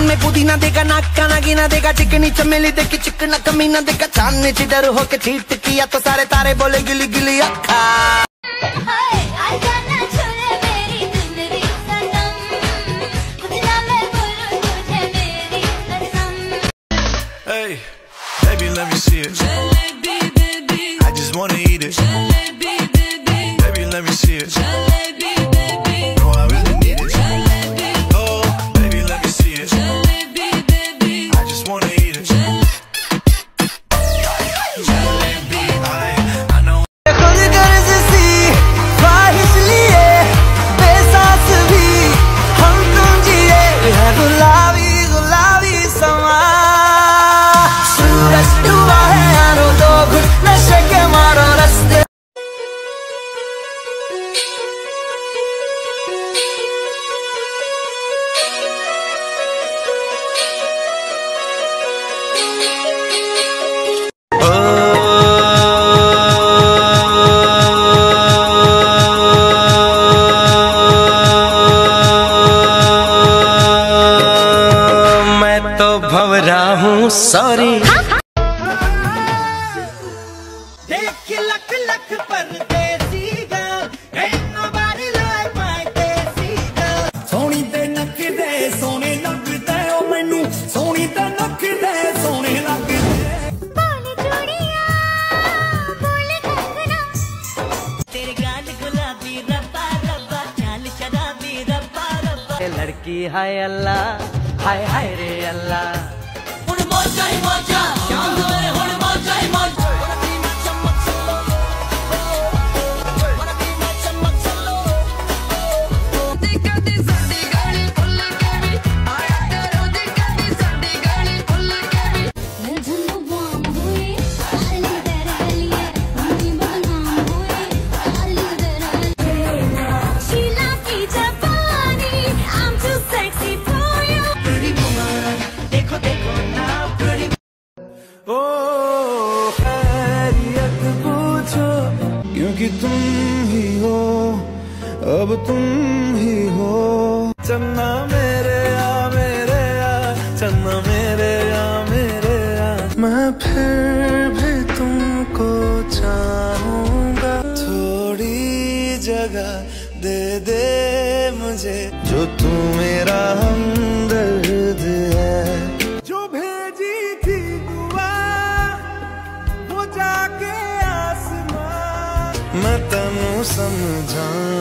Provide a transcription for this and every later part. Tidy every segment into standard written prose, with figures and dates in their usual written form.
में पुदीना देगा, नाक का नागिना देगा, चिकनी चमेली देखी चिकना कमीना देखा, चांदनी चिडर होके चीट किया तो सारे तारे बोले गिली गिली अक्खा। Hey, baby, let me see it. Jalebi, baby. I just wanna eat it. Jalebi, baby. Baby, let me see it. Jalebi, baby. No, I really need it. Jalebi. Oh, baby, let me see it. Jalebi, baby. I just wanna eat it. Jalebi, I know. खुद गर्ज सी ख्वाहिश लिए बेसास भी हम तुम जिए है गुलाबी गुलाबी समा। सूरज डूबा है यारों दो घुट नशे के मारो रस्ते। मैं तो भंवरा हूँ सॉरी। देख लख लख परदेसी girl, ain't nobody like my desi girl। सोनी ते नक दे सोने लगदे ओ मैनू, सोनी ते नक दे सोने लगदे। बोल चूड़ियां बोल कंगना, तेरे गाल गुलाबी रब्बा रब्बा, चाल शराबी रब्बा रब्बा। लड़की हाय अल्लाह हाय हाय रे अल्लाह। हुण मौजा ही मौजा शाम होए, हुण मौजा ही मौजा। क्योंकि तुम ही हो, अब तुम ही हो। चन्ना मेरे आ, चन्ना मेरे आ। मैं फिर भी तुमको चाहूंगा। थोड़ी जगह दे दे मुझे, जो तू मेरा हमदर्द है। जो भेजी थी दुआ वो जाके मैं तनु समझावा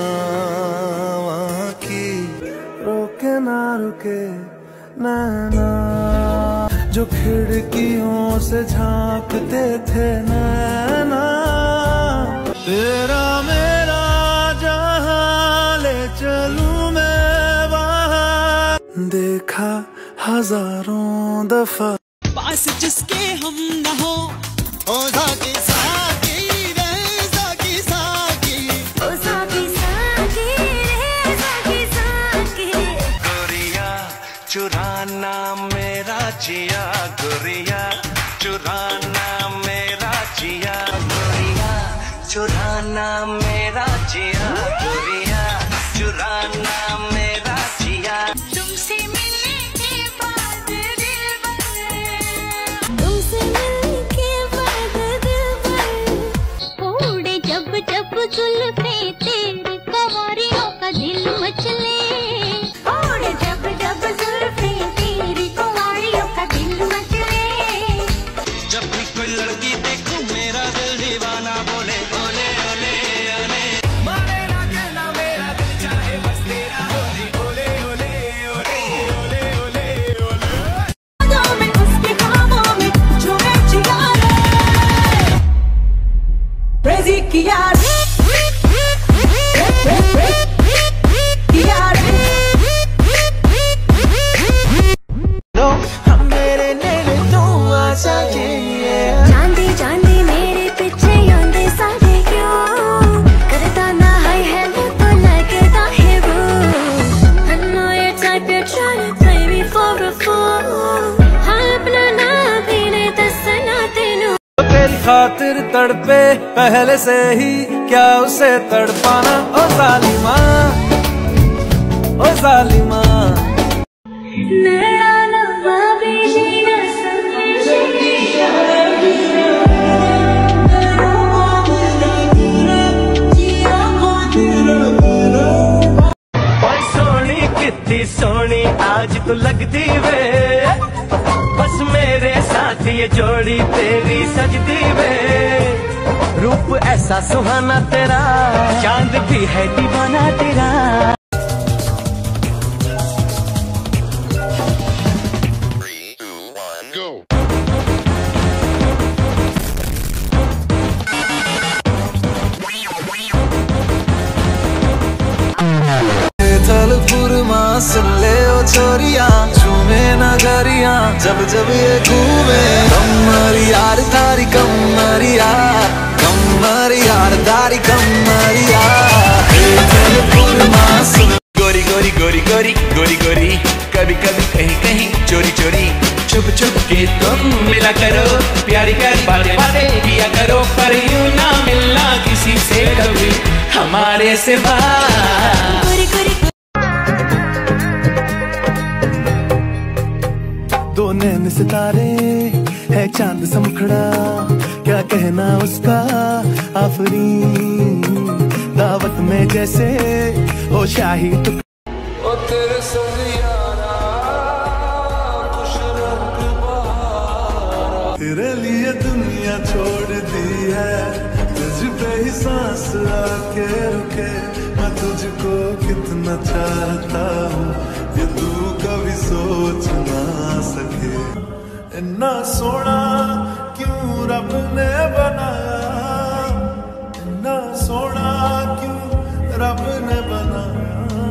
कि रोके ना रुके नैना, जो खिड़कियों से झांकते थे नैना। तेरा मेरा जहां ले चलूं मैं वहां, देखा हजारों दफा। पास जिसके हम न हो साकी साकी रे साकी साकी, ओ साकी साकी रे साकी साकी। गोरिया चुराना मेरा जिया, गोरिया चुराना मेरा जिया, गोरिया चुराना मेरा जिया, गोरिया चुराना मेरा जिया। तुमसे मिलने के बाद दिल बन, तुमसे मिलने के बाद दिल बन, उड़े जब जब जुल्फे तेरे कंवरियों का दिल मचले। उड़े जब जब जुल्फे तेरी कंवरियों का दिल मचले। जब भी कोई लड़की देखूं मेरा दिल दीवाना बोले ओले ओले ओले। मारे ना कहना मेरा दिल चाहे बस तेरा होले ओले ओले ओले ओले ओले ओले। में उसके कामों में जो है जिया रे, क्रेजी किया रे, किया रे। हम मेरे नेड़े तू आ सके। चांदी चांदी मेरे पीछे आंदे सारे क्यों, करता ना हाय हेलो तो लगता है वो। I know you're type, you're trying to play me for a fool। हाँ अपना ना भी नहीं दसना तेनू। तेरी खातिर तड़पे पहले से ही, क्या उसे तड़पाना। ओ जालिमा, ओ जालिमा। नैना आज तो लगती वे, बस मेरे साथ ये जोड़ी तेरी सजदी वे। रूप ऐसा सुहाना तेरा, चांद भी है दीवाना तेरा। सुन ले ओ छोरिया, झूमे नगरिया जब जब ये घूमे। कमर यार तारी कमरिया, कमर यार तारी कमरिया। गोरी गोरी गोरी गोरी गोरी गोरी, कभी कभी कहीं कहीं चोरी चोरी, छुप छुप के तुम मिला करो, प्यारी प्यारी बातें बातें किया करो। पर यूं ना मिलना किसी से कभी हमारे सिवा। दो नैन सितारे है चांद सा मुखड़ा, क्या कहना उसका आफरीन। दावत में जैसे हो शाही तो ओ तेरे संग यारा खुश रंग बहारा। तेरे लिए दुनिया छोड़ दी है, तुझ पे ही सांस आके रुके। मैं तुझको कितना चाहता हूँ ये तू कभी सोच ना सके। इतना सोना क्यों रब ने बनाया, इतना सोना क्यों रब ने बनाया।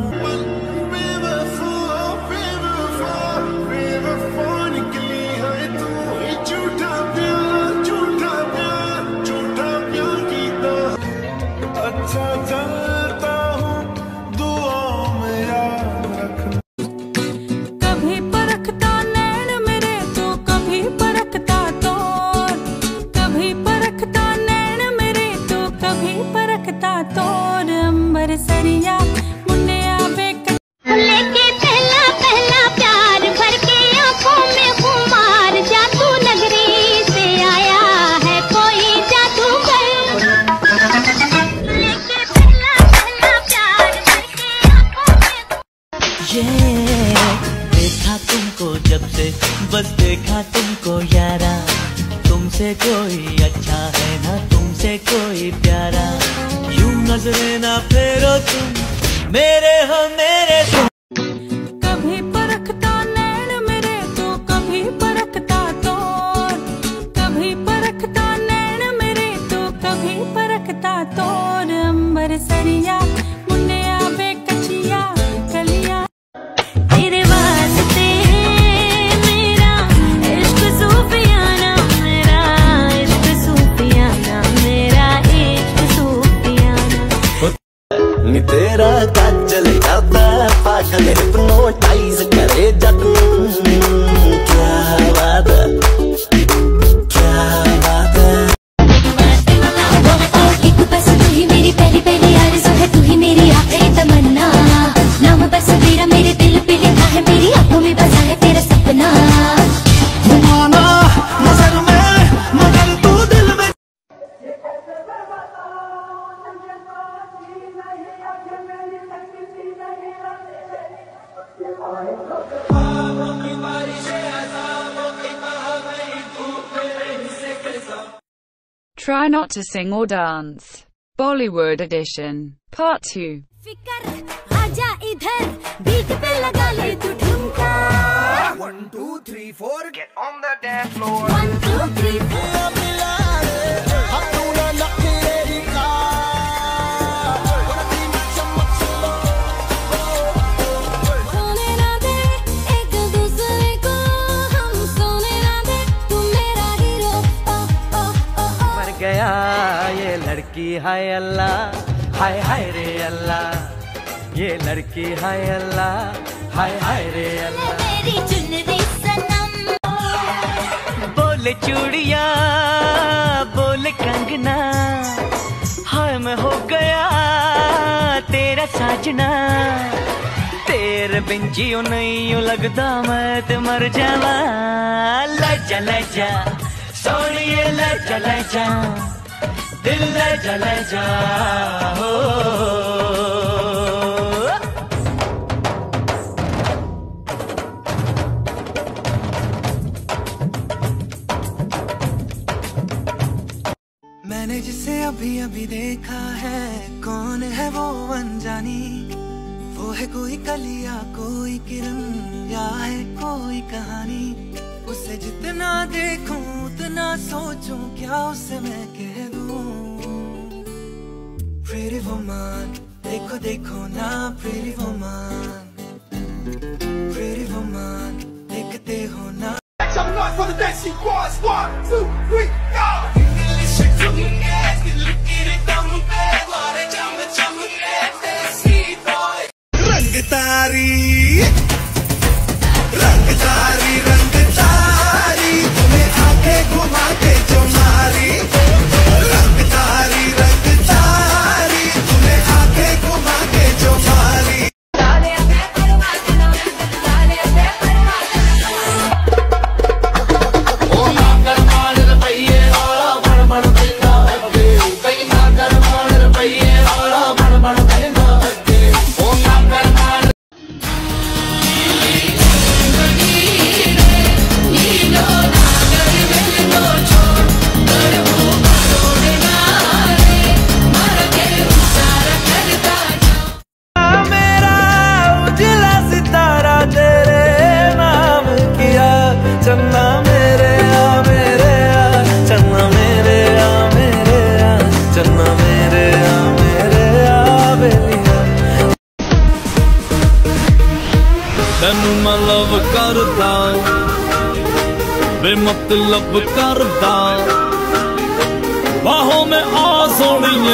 निकली है तू झूठा प्यार, झूठा प्यार, झूठा प्यार कीता। अच्छा चलता हूँ दुआओं में याद रखना। कभी परखता नैन मेरे तो कभी परखता तोर, कभी परखता नैन मेरे तो कभी परखता तोर। अंबर सरिया मुन्ने आवे लेके पहला पहला प्यार भर के आंखों में खुमार। जादू नगरी से आया है कोई जादूगर, लेके पहला पहला प्यार भर के आंखों में। ये देखा तुमको जब से, बस देखा तुमको यारा। तुमसे कोई अच्छा है ना तुमसे कोई प्यारा। यूं नजरें ना फेरो तुम, मेरे हो मेरे तुम। कभी परखता नैन मेरे तो कभी परखता तोर, कभी परखता नैन मेरे तो कभी परखता तोर। अंबर सरिया मुन्ने आवे कचिया कलिया। तेरे वास्ते मेरा इश्क सूफियाना, मेरा इश्क सूफियाना, मेरा इश्क सूफियाना। नी तेरा काजल करता पागल, हिप्नोटाइज करे जग। क्या बात है, क्या बात है। एक बस तू ही मेरी पहली पहली आरज़ू है, तू ही मेरी आखिरी तमन्ना। नाम बस तेरा मेरे दिल पे लिखा है, मेरी आंखों में बसा है तेरा सपना। घुमाना नजर में मगर तू दिल में। Try not to sing or dance. Bollywood edition, part 2. फिकर आजा इधर, बीट पे लगा ले तू ठुमका। 1 2 3 4 get on the dance floor। 1 2 3 4 सोने ना दे एक दूसरे को, हम सोने ना दे तू मेरा हीरो। ओ ओ ओ ओ मर गया ये लड़की हाय अल्लाह, हाय हाय रे अल्लाह। ये लड़की हाय अल्लाह, हाय हाय रे अल्लाह। मेरी चुनरी सनम, बोले चूड़िया बोले कंगना, हाय मैं हो गया तेरा साजना। तेरे बिन जियो नहीं यूं लगदा मैं ते मर जावा। लजा लजा सोनिए लजा लजा, दिल लजा लजा हो। अभी अभी देखा है कौन है वो अनजानी, वो है कोई कलिया कोई किरण या है कोई कहानी। उसे जितना देखूं उतना सोचूं क्या उसे मैं कह दूं। Pretty woman, देखो देखो ना pretty woman, pretty woman, देखते हो ना। Make some noise for the dancing quads. 1, 2, 3, go! Listen to me, guys. Look at it, come back. What a jump, dancing boy. रंग तारी, रंग तारी, रंग तारी, तुम्हें आंखें घुमा के जो मारी। रंग तारी, तुम्हें आंखें घुमा के जो मारी। चन्ना मेरे आ मेरे आ, चन्ना मेरे आ मेरे आ, चन्ना मेरे आ मेरे आ बेलिया। तैनू मैं लव करदा बेमतलब करदा, बाहों में आ सोनिया